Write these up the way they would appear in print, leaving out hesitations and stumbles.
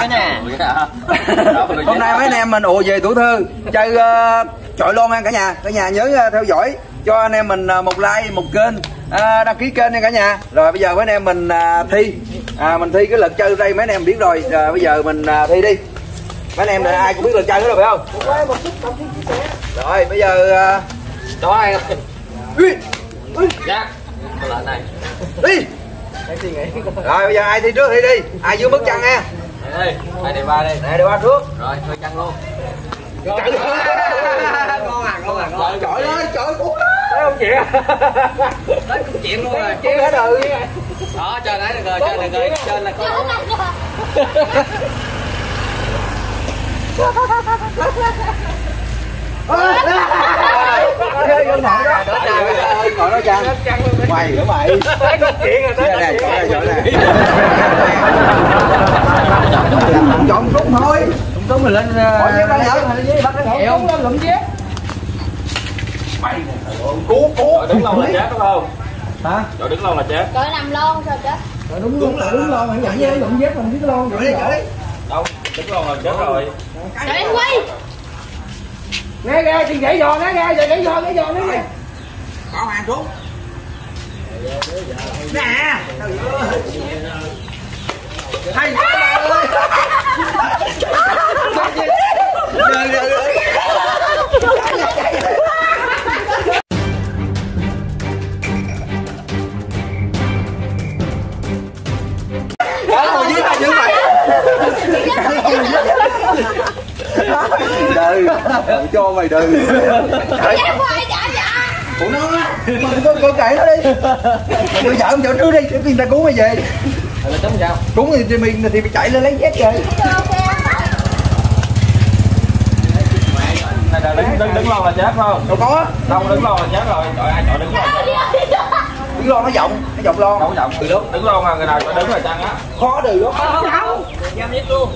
nha. Hôm nay mấy anh em mình ùa về tuổi thơ chơi chọi lon nha cả nhà. Cả nhà nhớ theo dõi cho anh em mình một like, một kênh, đăng ký kênh nha cả nhà. Rồi bây giờ mấy anh em mình thi, mình thi cái luật chơi đây mấy anh em biết rồi. Rồi bây giờ mình thi đi. Mấy anh em này ai cũng biết luật chơi hết rồi phải không? Rồi bây giờ Đó ai ơi. Dạ. Lên này. Đi. Rồi bây giờ ai thi trước thi đi. Ai dưới mức chân nha. Đây, hai đề ba đi. Nè đề ba trước. Rồi, thôi chân luôn. Chạy ngon ngon. Trời ơi, trời cuốn đó. Thấy không chị? Đấy cũng chuyện luôn rồi. Chuyện hết rồi. Đó, chơi nãy được rồi, chơi được rồi. Trên là có. Ngồi đó Trang. Mày nữa mày. Thấy có chuyện rồi tới. Nè, chỗ này. Chọn súng thôi. Súng mình lên. Hỏi với ba nhớ. Bắt cái kẹo. Súng lên lụm dép. Mày cú. Đứng lâu là chết đúng không? Hả? Rồi đứng lâu là chết. Trời nằm lon sao chết? Rồi đúng lon hãy nhận với lụm dép mình biết lon. Rồi đi. Đâu, đứng lâu là chết rồi. Trời em quay. Né ra chị gãy giò né ra, gãy giò né ra. Bảo hàng xuống. Nè. Hay ơi. Đừng cho mày đừng. Em quay dạ. Ủa nó con cậy nó đi. Mày đưa vợ ông chỗ trước đi, để người ta cứu mày về. Là trống sao? Cứu thì mình phải chạy lên lấy dép rồi. Đứng lâu là chết không? Đâu có. Đâu đứng lâu là chết rồi. Trời ai chọn đứng lâu. Đứng lo nó vọng lon. Đâu vọng từ lúc đứng lâu mà người nào chọn đứng là chăng á. Khó được lắm. Giam dép luôn.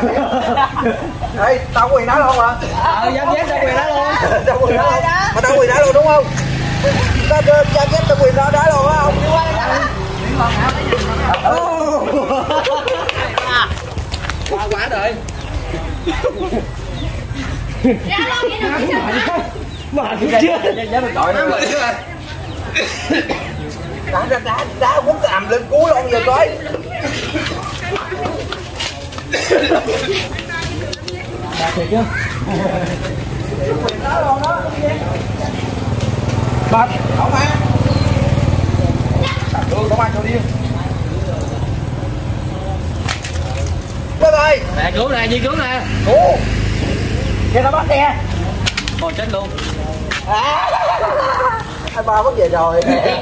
Ê, tao quyền đá luôn hả? Giam dép tao quyền đá luôn. Tao quyền đá luôn. Mà tao quyền đá luôn đúng không? Tao giam dép tao quyền đá luôn á không? Qua quả rồi. Ra lon vậy nào chứ? Mà chưa. Dám mình gọi nó mình chứ. Đá muốn làm lên cú lon giờ coi. Thiệt chứ. Bật, không ăn. Không ăn cho đi. Bye bye. Nè cứu nè, Duy cứu nè. Cứu. Kìa nó bắt nè. Ôi chết luôn. Hai ba mất về rồi.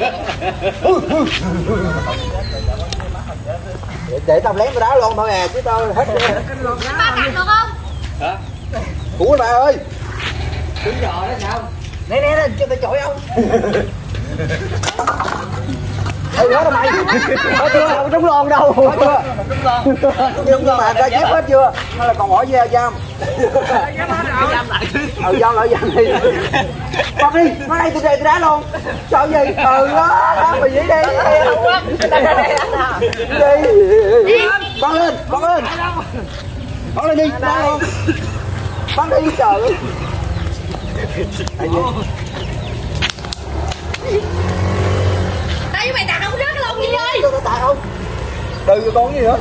Để tao lén cái đá luôn thôi à, chứ tao hết. Ba cạnh được không? Hả? Cứu bà ơi. Trúng giò đó sao? Nè, cho tao chọi ông. Ê, đó mày. Có chưa? Trúng lon đâu. Có chưa? Nhưng mà ra dép hết chưa? Hay là còn hỏi giam? Giam lại chứ. Giam lại đi. Bắt đi, nó đây tôi đá luôn. Sao gì? Đó, mày dĩ đi. Đi. Bắn lên. Bắn lên đi, đá luôn. Bắn đi trời ơi. Tại vì mày đặt không rớt lon gì ơi. Tôi tạt không? Đừng cho con gì nữa.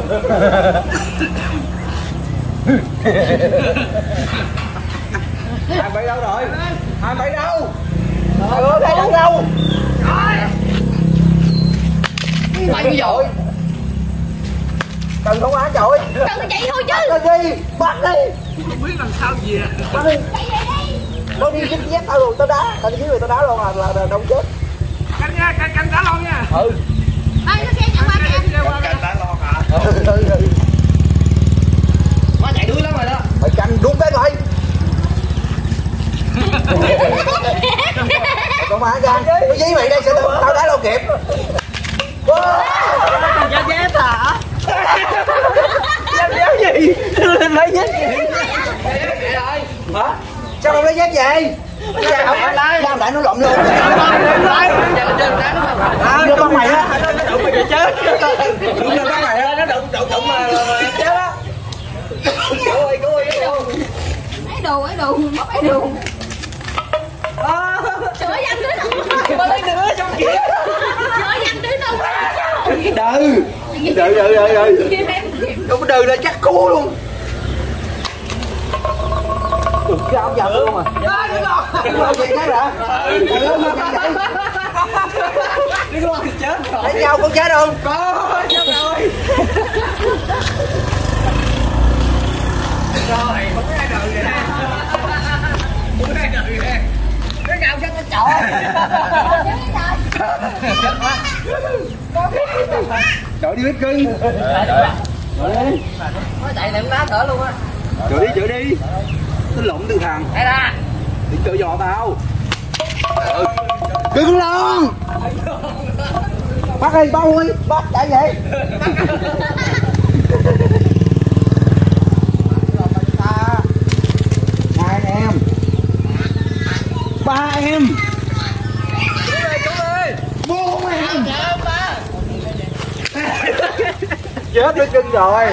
Hai bảy đâu rồi? Hai bảy đâu? Trời ơi, hai đâu đâu? Mày cái dội. Cần không hả trời? Cần chạy thôi chứ. Bắt đi, bắt đi. Không biết làm sao gì à. Bắt đi. Nó đi cái dép tao rồi, tao đá. Tao dưới mày tao đá luôn là đông chết. Canh nha, canh đá lon nha. Ừ. Ê, nó xe nhận qua kìa. Canh đá lon hả? Má chạy đuối lắm rồi đó. Mày canh đúng cái lại. Còn mà ra, nó dí mày đây sẽ tao đá đâu kịp. Giam dép hả? Giam dép gì? Lên lấy dép gì? Hả? Sao không lấy dép về? Giam lại nó lộn luôn. Đưa con mày á. Đụng mày chết. Đưa con mày á. Nó đụng mà chết á. đồ bóc ấy đồ. Sữa dằn đứa đâu? Có lấy nữa trong kia. Sữa dằn đứa đâu? Đừ. Không đừ là chắc cú luôn. Cái áo giật luôn à. Đúng rồi, vậy đó hả? Đứng luôn thì chết rồi. Thấy nhau con chết không? Có, chết rồi. Rồi, không có ai đợi nè. Không có ai đợi nè. Cái nào chắc nó chọi. Chọi đi bếp cưng. Chạy này đá thở luôn á. Chọi đi. Tính lộn từ thằng. Đây ra. Đừng chọi dò tao. Cưng lon. Bắt đi, bao ơi. Bắt chạy vậy. Hai em. Ba em. Bốn em. Chết với cưng rồi.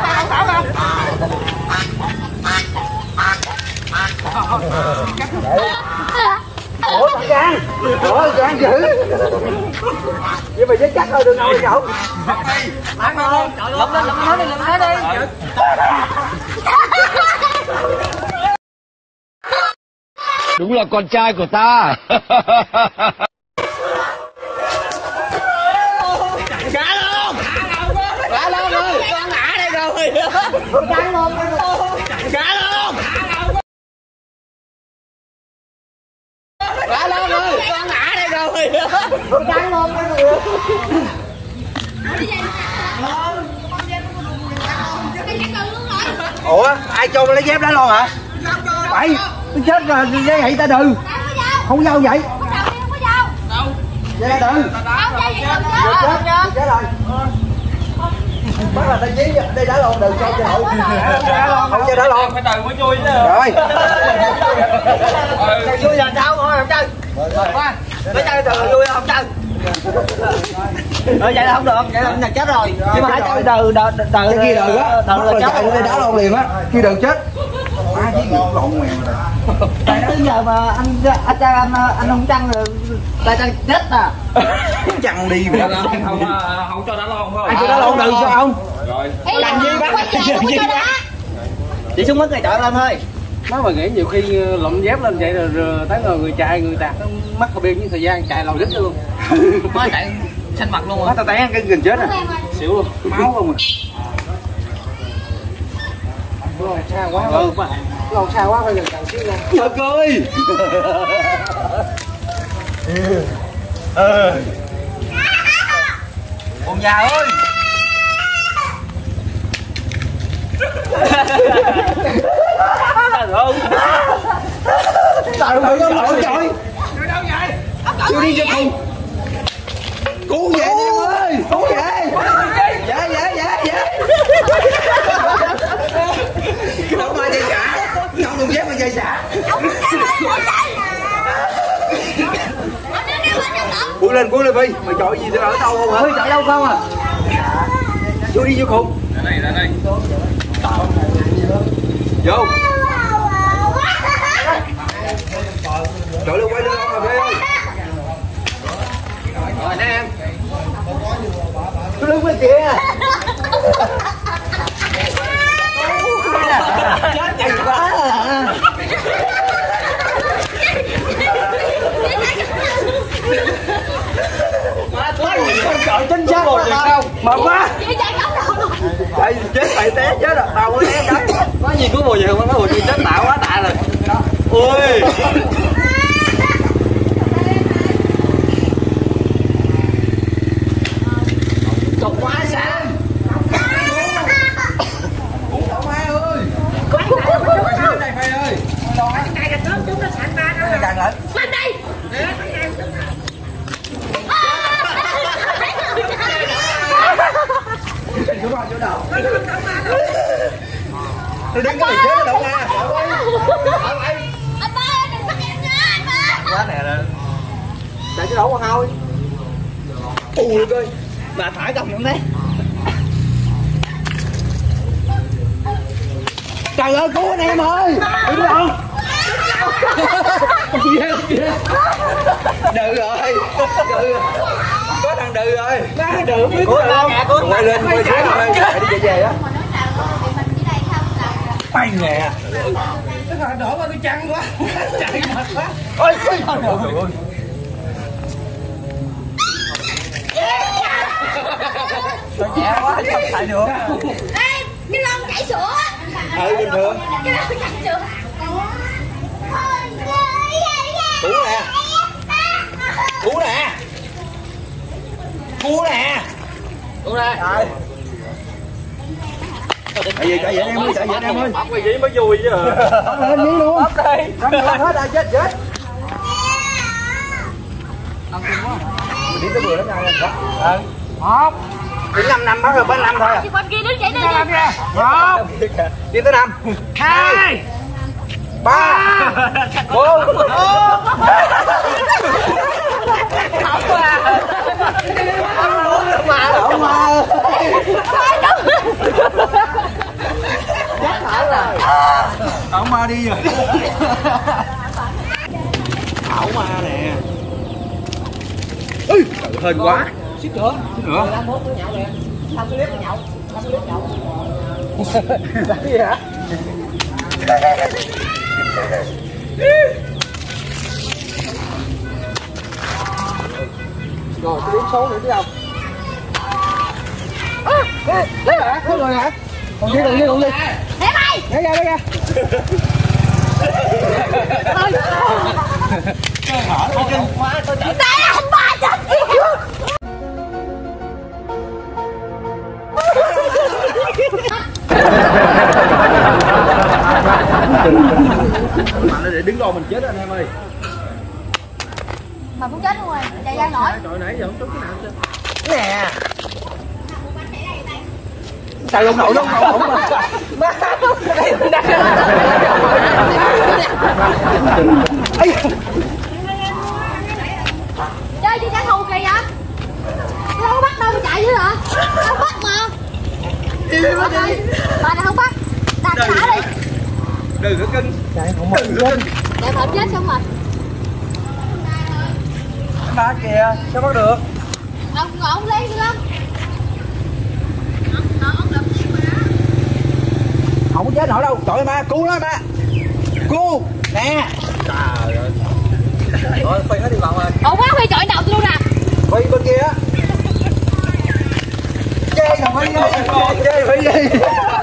Ủa thằng Giang. Ủa Giang dữ. Vậy mà chết chắc rồi, đừng ngồi nhậu. Ăn ngon. Lụm lên đi. Đúng là con trai của ta. Cá luôn rồi. Con ngã đây rồi. Cá luôn. Cá luôn rồi. Con ngã đây rồi. Cá luôn. Ủa ai cho lấy dép đá lon hả? Phải tôi chết rồi dây hãy ta đừ. Không giao vậy. Dây ta đừ. Chết rồi. Bắt là tay chí đây đá lon đừ cho hậu. Không cho đá lon. Phải đừ mới vui chứ. Rồi. Chơi vui là sao thôi không chơi. Qua. Mới chơi từ vui không chơi. Vậy là không được, vậy là chết rồi. Nhưng mà hãy chơi đừ Cái kia đừ á. Bắt là chạy lên đây đá lon liền á. Kia đừ chết. Má chí lộn mèo rồi. tại đó giờ mà anh không chăng rồi tại chăng chết à. Chăng đi vậy. Không cho đá lon thôi. Ai cho đá lon đừ sao không? Rồi. Làm gì bác? Chị xuống mất người chọi lên thôi. Má mà nghĩ nhiều khi lụm dép lên vậy rồi tới người chạy người tạt nó mắc không biết những thời gian chạy lòi đít luôn. Má chạy xanh mặt luôn Má rồi. tao té cái gần chết à. Xỉu luôn. Máu không à. Lon xa quá. Lon xa quá phải gần càng xíu nha. Trời ơi. Con nhà ơi. Không. Trời ơi ông nội trời. Chưa đi cho không. Cứu về đi em ơi. Cứu về. Dạ. Không ai dây xả. Không được dép mà dây xả. Cuốn lên Phi. Mày chọi gì ở đâu không hả? Chọi đâu không à? Chú đi vô khùng. Ra đây. Vô. Chọi lên quay lưng không rồi Phi ơi. Rồi nè em. Tôi đứng bên kia. Chết chạy quá à. Con chọi chính xác rồi sao? Mệt quá. Chạy chết mày té chết rồi. Tao mới té đấy. Có gì cứu mùa gì không? Có mùa gì chết tạo quá tạ rồi. Ôi. Cục quá xa. Càng lên. Lên đây. Tôi đứng cái này chết đâu nha. Anh ba đừng bắt em nha anh ba. Quá nè là. Chạy chứ đâu có thôi. Ui ơi. Bà thả cầm không đấy. Trời ơi cứu anh em ơi. Đừng rồi. Đừ rồi. Có thằng Đừ rồi. Được biết Quay lên quay xuống rồi. Đi về á. Bay nè. Tức là đổ qua tôi chăn quá. Chạy mệt quá. Ôi. Nhẹ quá không xài được. Ê, cái lon chảy sữa. Bình thường. Cái lon chảy sữa. Cứu nè. Cứu nè. Đúng rồi. Chạy về anh em ơi, chạy về anh em ơi. Bóc cái gì mới vui chứ. Lên đi luôn. Ok. Hết rồi chết. Mình đi tới 10 lắm nha. 1 Đến 5 năm bắt rồi 3 năm thôi à. Chị bên kia đứng chạy đi. 1 Đi tới 5 2 3 4 Ảo ma đi rồi. Ảo ma nè. Ui, hên quá. Xích nữa. Làm gì hả? Rồi tôi đếm số nữa chứ không? Lấy hả? Lấy rồi hả? Còn đi. Để mày. Lấy ra. Tại ông bà chết chứ. Mà nó để đứng lo mình chết anh em ơi. Mà cũng chết luôn rồi, chạy ra nổi. Trời nãy giờ không trúng cái nào chưa? Nè. Sao lông nổi mà. Chơi chứ trả thù kì vậy? Tôi đâu có bắt đâu mà chạy chứ hả? Đâu bắt mà. Bà này không bắt. Đặt xả đi. Đừng có cưng. Chạy không mất chết. Để mà chết xong rồi. Ba kìa, sao bắt được? Ông lên đi lắm. Không có chết nổi đâu. Trời ơi ma, cứu nó ma. Cứu. Nè. Trời ơi. Rồi Phi nó đi vào rồi. Ủa quá Huy chọi đầu tôi luôn nè. Phi bên kia á. Chê rồi Phi ơi. Chê Phi đi.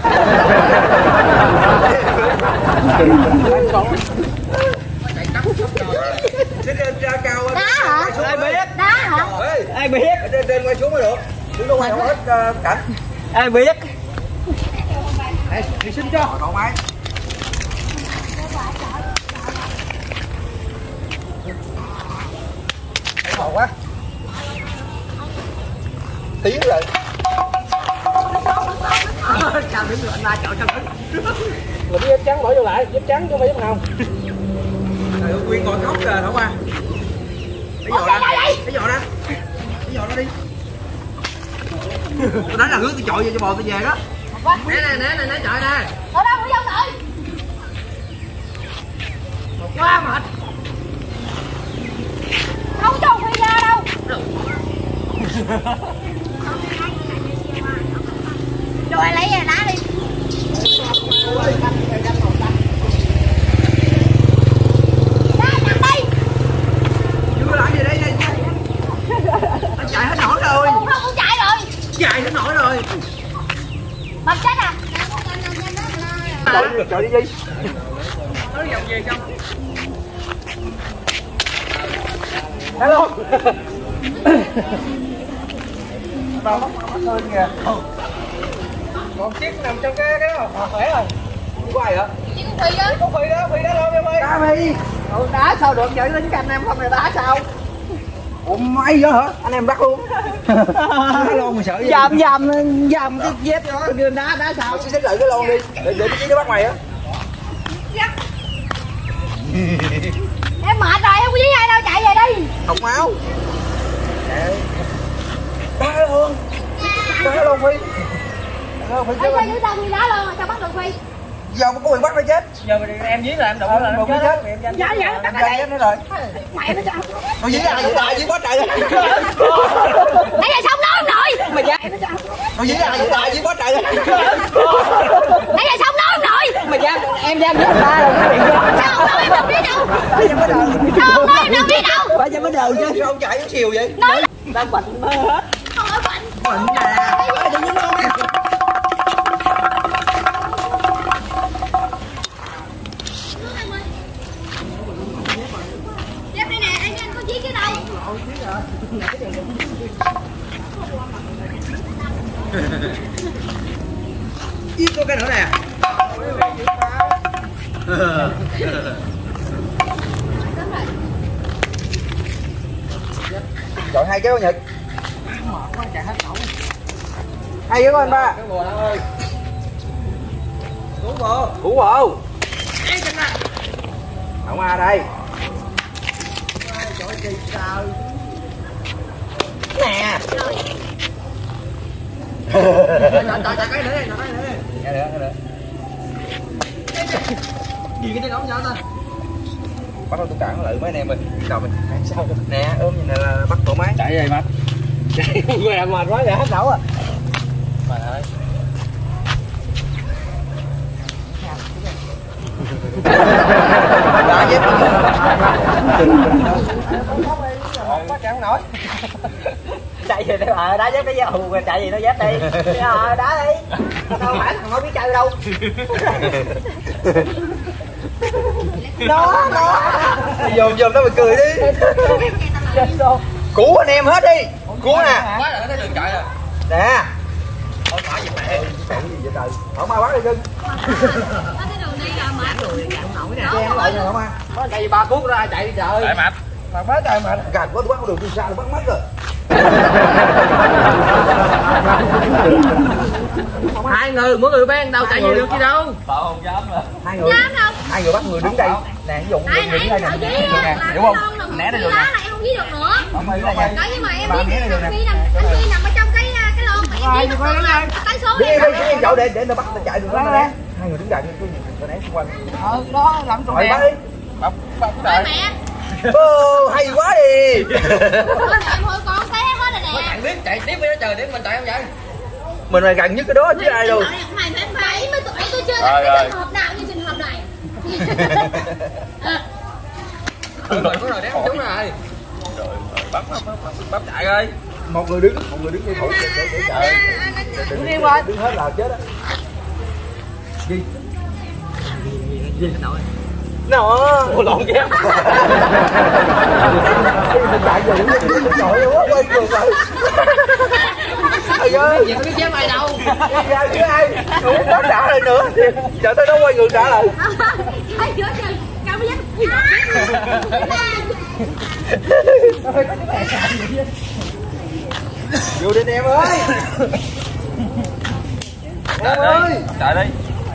Ra cao. Đá hả? Ai biết? Đá hả? Ai biết? Trên quay xuống mới được. Xuống đâu ngoài không hết cảnh. Ai biết? Đi xin cho. Cậu máy. Thấy màu quá. Tiếng rồi. Chào đứng rồi anh ra chọi cho đứng. Rồi dép trắng bỏ vô lại, dép trắng chứ không phải dép hồng. Trời ơi, Quyên còn khóc kìa Thảo Hoa. Lấy giò ra. Lấy giò ra. Lấy giò ra đi. Tôi đánh là hướng tôi chọi về cho bò tôi về đó. Nè chọi nè. Ở đâu có vô rồi. Quá mệt. Không cho Huy ra đâu. Rồi lấy về đá đi. Đá chặt đi. Chưa làm gì đây? Nó chạy hết nổi rồi. Không chạy rồi. Chạy hết nổi rồi. Bật chết à. Chạy đi đi. Nó vòng về xong. Hello. Bao móc hơn kìa. Còn chiếc nằm trong cái đó khỏe rồi. Không có ai hả? Chỉ con Huy đó. Có Phi đó luôn em ơi. Đá đi. Đá sao được vậy đến canh em không này đá sao? Ủa may vậy hả? Anh em bắt luôn. Đá lon mà sợ gì? Dầm cái dép đó đá sao? Mày xích lại cái lon đi. Để cái bắt mày á. Em mệt rồi, em không với ai đâu, chạy về đi. Học máu. Đá luôn. Đá luôn Phi. Đá Phi Ở chứ đây anh. dưới đâu Huy đá luôn, sao bắt được Huy? giờ có quyền bắt nó chết. Giờ em dí là em đụng là nó chết. Dạ Em chết nó rồi. mẹ nó sao Nó dí ai vậy ta? Dí quá trời. nãy giờ xong nói ông nội Mày dám. Nó dí ai vậy ta? Dí quá trời. nãy giờ xong nói ông nội Mày dám. Em dám giết ba rồi. sao ông nói em đâu biết đâu Bà dám mới đờn. sao ông nói em đâu biết đâu Bà dám mới đờn chứ. Sao ông chạy giống chiều vậy? nói Tao bệnh mơ hết. ông nói bệnh Bệnh nè. Tự nhiên nó dép đây nè anh có giết cái đâu giết có cái nữa nè. Chọn 2 cái Nhật. Hay cái anh ba. Củ bộ. Không à đây. Nè. Cái nữa đi, cái nữa. Gì cái đó nhau ta? Bắt đầu tôi cản lại mấy anh em mình. Đầu mình. Sao? Nè, ôm như này là bắt tổ máy. Chạy vậy mà. Chạy mệt mệt quá vậy hết nấu à. Mệt ơi. Đá dép. Quá chẳng nổi. Chạy gì đây đá dép cái dao rồi chạy gì nó dép đi. Đá đi. Đâu phải thằng nó biết chơi đâu. Đó. Dòm nó mà cười đi. Cú anh em hết đi. Cú nè. Quá là nó thấy đường chạy rồi. Nè. Thôi phải gì mẹ. Gì vậy trời? Không ai bắt đi cưng. có cái đầu này là mệt rồi chẳng nổi nè Che nó lại nè không ai. Có cây 3 cuốc ra chạy đi trời. Chạy mệt. Mà má trời mà gạt quá tôi bắt không được tôi sao bắt mất rồi. Hai người mỗi người ban đâu chạy gì được chứ đâu. Tao không dám rồi. Hai người. dám đâu Hai người bắt người đứng đây. Nè ví dụ nãy người đứng đây sợ nè. dí Nè, á hiểu không? né đây rồi nè này không dí được nữa Không ai đây nha. đó nhưng mà em Bà biết né đây rồi nè. anh Phi nằm ở trong cái lon mà em dí được rồi là tay số Đi này đi dậu để nó bắt nó chạy được nó né. Hai người đứng đây tôi né xung quanh. Đó làm trong Rồi đèn. bắt đi. Bắt Ôi đợi. mẹ Hay quá đi. em hồi con té hết rồi nè Chẳng biết chạy tiếp với nó chờ tiếp mình chạy không vậy? Mình là gần nhất cái đó chứ ai đâu. mày phải 70 tuổi tôi chưa Rồi, gặp cái rồi. trường hợp nào như trường hợp này Rồi có rồi đéo chúng rồi. Bắp chạy ơi. Một người đứng đi thổi để chạy. Đứng hết là chết á. Gì? Gì nó nổi. Nó Lộn ghép. mình chạy về đứng nổi quá quay ngược lại. Ây ơi, Vậy có biết chém ai đâu. ra chứ ai? Không có trả lại nữa. Chờ tới đó quay ngược trả lại. hai đứa chơi cao mới Vô đi em ơi. Em ơi. Chạy đi.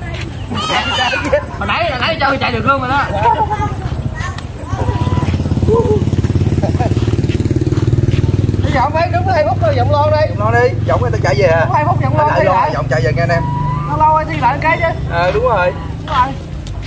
Hồi nãy cho chạy được luôn rồi đó. Bây giờ không phải đúng 2 phút thôi, vòng lon đi. Nó đi, giọng người ta chạy về à? 2 phút vòng lon Lại đi lo, lại. giọng chạy về nghe anh em. Lâu lâu thi lại cái chứ. Đúng rồi. Đúng rồi.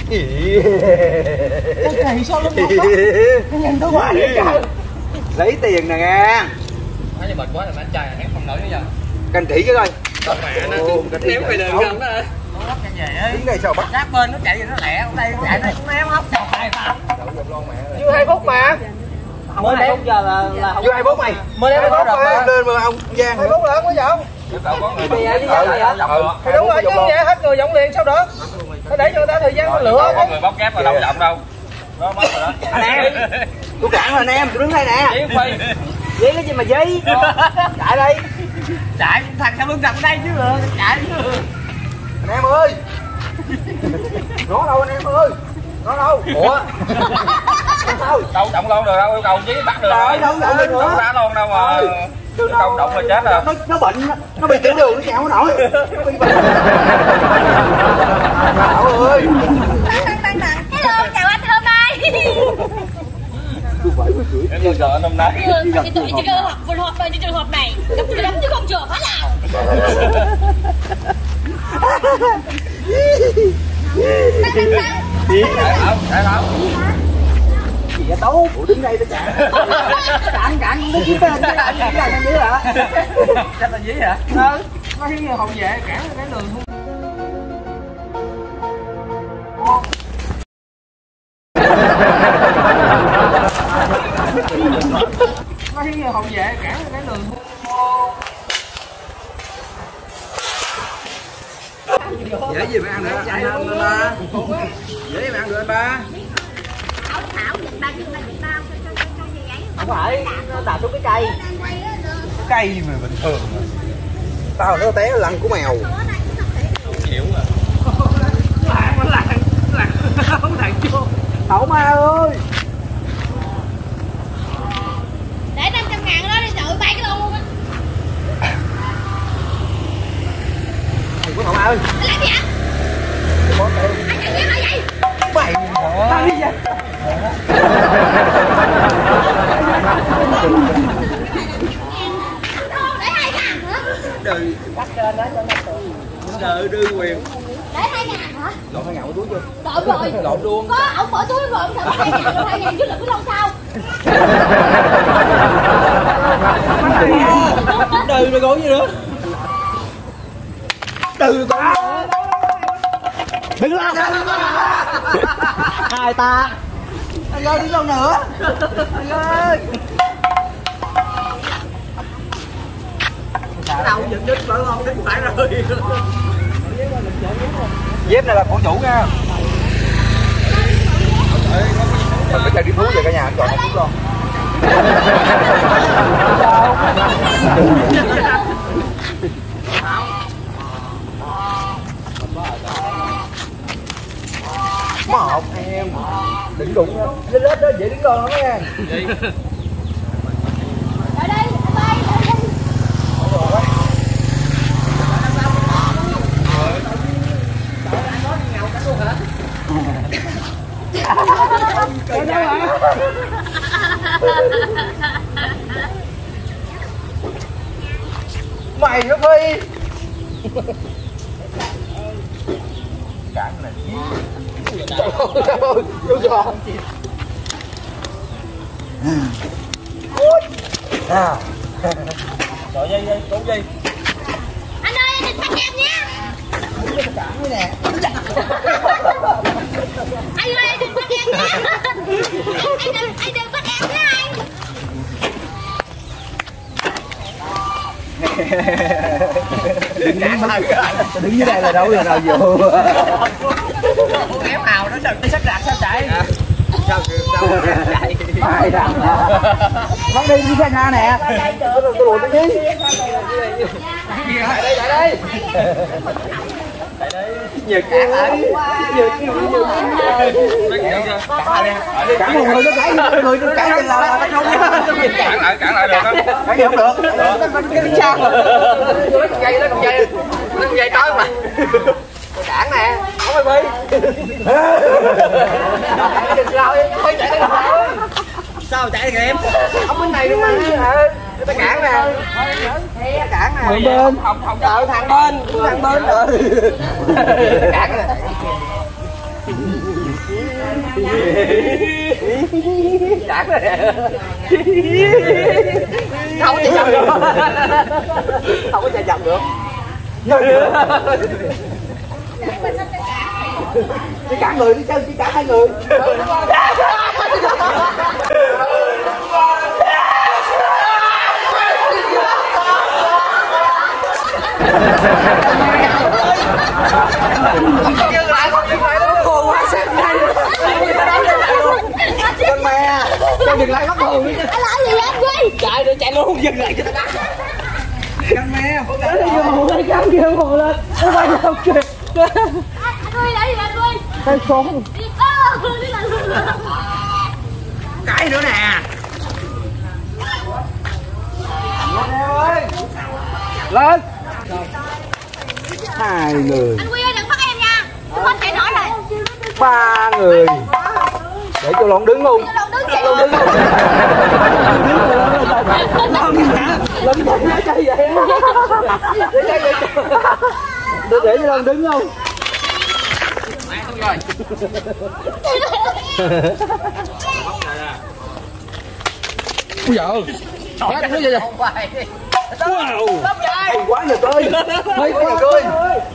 Cái kỳ sao lắm đó. Cái nhìn tôi hoài vậy trời. Lấy tiền nè nghe. Nói như mệt quá là anh trai ném không nổi nữa giờ. Canh kỹ cái coi. Còn mẹ nó ném về đường gần đó. Đứng đây sao bắt? Sát bên nó chạy nó lẹ, đây nó chạy nó ném hóc chọc tay vào. Chưa 2 phút mà. Mới ném giờ là không. Vô 2 phút mày. Mới ném 2 phút mà. Lên mà ông Giang. 2 phút là không có giọng. Yêu cầu có người Bây giờ đi vậy hả? Thì đúng rồi chứ vậy hết người giọng liền sau đó. Phải để cho người ta thời gian lựa. có người bóc kép mà đâu giọng đâu. Đó mất rồi đó. Anh em. Tôi cản rồi anh em, tôi đứng đây nè. Dí Phi. Dí cái gì mà dí? Chạy đây. Chạy thằng sao lưng nằm ở đây chứ rồi. Chạy chứ. Anh em ơi. Nó đâu anh em ơi. Nó đâu? Ủa? Sao? Đâu động lon được đâu, yêu cầu dí bắt được. Trời ơi, đâu động được nữa. Đâu đá lon đâu mà. Không động là chết rồi. Nó bệnh, nó bị tiểu đường nó chèo nổi. Nó bị bệnh. Trời ơi. hello chào anh hôm nay Em chưa sợ anh hôm nay. thì tụi chị cơ học vừa họp về trường hợp này đấm chứ không trường hết nào Gì? Đại không? Gì vậy Tú? Ủa đứng đây tao chạy. Cản cũng biết tên cái là thằng dưới hả? Chắc là dí hả? Ừ. Nó thấy hậu vệ cản cái đường không. Nó thấy hậu vệ cản cái đường không. Dễ gì mà ăn được anh ba. Dễ gì mà ăn được anh ba. Không phải, nó đạp xuống cái cây. Cây mà bình thường mà. Tao nó té lăn của mèo. Chịu à. Lạng chưa. Thảo ma ơi. Để 500.000 đó đi trời bay cái luôn luôn á. Của Thảo ma ơi. Mày làm gì hả? Anh chạy gì vậy? Mày Tao đi vậy. Để 2.000 hả? đời Cắt trên đó cho nó tự. đời đưa quyền. Để 2.000 hả? Lộn 2.000 của túi chưa? Lộn rồi. Lộn luôn. Có ông bỏ túi rồi, ông sợ 2.000 rồi 2.000 chứ đừng có lâu sau. Đời rồi còn gì nữa? Đời còn Đừng lo. Hai ta. Anh ơi đi đâu nữa? Anh ơi. Đâu giật đứt phải không? Đứt phải rồi. dép này là của chủ nha. Mình phải chơi đi thú về cả nhà anh chọn thú con. Một em đừng đụng nha, lên lết đó dễ đứng con lắm nha. Ở đây, anh bay, ở đây. Cái đâu hả? Mày nữa Phi. Cản này. Rồi dây, cố dây. Anh ơi, anh đừng bắt em nha. Cản đây nè. Anh ơi, anh đừng bắt em nha. Anh đừng bắt em nha anh. Đừng cản thôi. Đứng dưới đây là đâu rồi vụ. Con ém hào nó sắp rạc sao chạy? Sao chạy? Ai ra? Nó đi xe nga nè. Tôi đùa tôi chứ. Lại đây, lại đây. Nhiều cản lại. Nhiều cản một người nó cãi người nó cãi là nó không. Cản lại được không? Cản không được. Cái đi sao mà. Nó còn dây tối mà. Cản nè, không phải Phi. Đừng lao đi, thôi chạy đi. Sao chạy kìa em? Ông bên này luôn mà. Người ta cản nè. Cản nè. Bên bên. Không đợi thằng bên rồi. Cản nè. Cản nè. Không có chạy vòng được. Không có chạy vòng được. Chỉ cản người đi chứ, chỉ cản hai người. Con mẹ, con dừng lại bắt hồn. Anh làm gì vậy anh Quy? Chạy rồi chạy luôn, dừng lại cho tao đá. Con mẹ, Nó đi vô hồn lên, cắm kia hồn lên. Nó bay đâu kìa. Anh Quy lấy gì anh Quy? Tay xuống. Đi làm luôn. cái nữa nè. Lên. Hai người. Anh Quy ơi đừng bắt em nha. Tôi không chạy nổi rồi. Ba người. Để cho lộn đứng luôn. Lộn đứng chạy luôn. Lên chạy chạy vậy á. Để cho lộn đứng không? coi. Ui giời. Quá nó vậy. Wow. Quá giờ cơi. Hơi quá giờ cơi.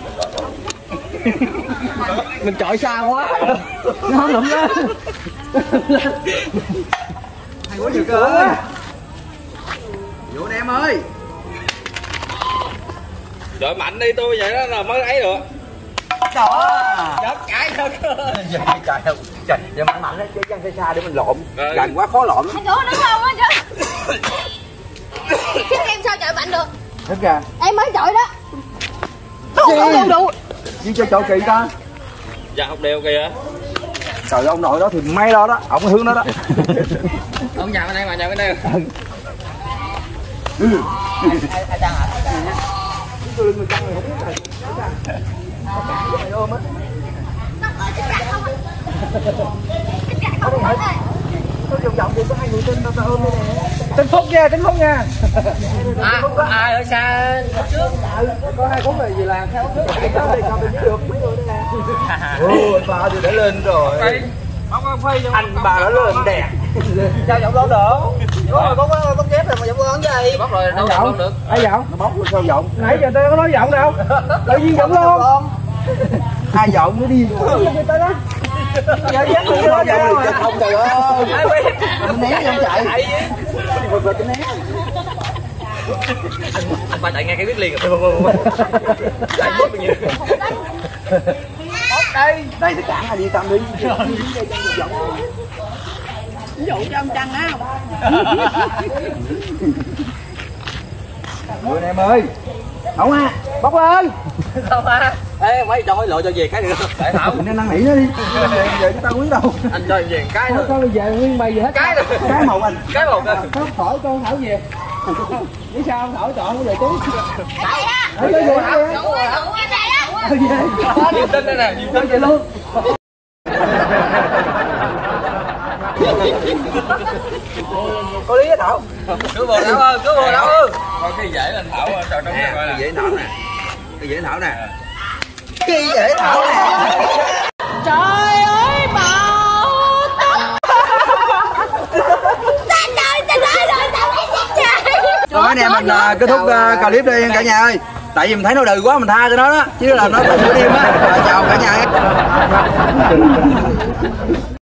Mình chọi xa quá. Nó không lụm lên. Hay quá giờ cơi. Vô anh em ơi. Trời mạnh đi tôi vậy đó là mới ấy được. Đó. Chết cái thôi. Trời, giờ mạnh mạnh chứ chân xa để mình lộn. Gần quá khó lộn. Anh Vũ đứng không á chứ. Chứ em sao chạy mạnh được? Thích ra. Em mới chạy đó. Đủ. Chứ cho chỗ kỳ ta. Dạ học đều kìa. Trời ông nội đó thì may đó đó, ông hướng đó đó. Ông nhà bên đây mà nhà bên đây. Tính phút nha, tính phút nha. Ai ở xa trước. Có 2 phút rồi gì làm theo trước. Ôi bà thì đã lên rồi. Anh bà đã lên đẹp. Sao giọng lon được? Rồi bóc dép rồi mà giọng lon gì? Bóc rồi đâu giọng được. Ai giọng? Nó bóc sao giọng. Nãy giờ tôi có nói giọng đâu. Tự nhiên giọng lon. Ai giọng nó đi. Người ta đó. Giờ dép tôi Nó nói giọng giọng liền không trời ơi. Nó né không chạy. Vượt cái né. Anh phải chạy ngay cái biết liền rồi. Chạy bớt bao nhiêu. Đây thì cản ai đi tâm đi. Ví dụ cho ông Trăng á. Người anh em ơi. Không à, bóc lên. Không à. Ê mấy cho lộ cho về cái được. Để Thảo. Mình đang năn nỉ nó đi. Giờ chúng ta quý đâu. Anh cho em về cái thôi. Sao bây giờ nguyên bày gì hết? Cái rồi. Cái một anh. Cái một thôi. Không khỏi con Thảo về. Biết sao không Thảo chọn về tú. Cái gì á? Thấy cái gì vậy? Đủ em đây á. Có niềm tin đây nè, niềm tin vậy luôn. Có lý á Thảo. Cứ bồ Thảo ơi, cứ bồ Thảo ơi. Coi cái dễ lên Thảo trời trong này coi nè. Dễ Thảo nè. Cái dễ Thảo nè. Cái dễ Thảo nè. Trời ơi bảo trời sao lại chạy. Rồi anh em mình kết thúc clip đi cả nhà ơi. Tại vì mình thấy nó đừ quá mình tha cho nó đó. Chứ là nó buổi đêm á. Chào cả nhà.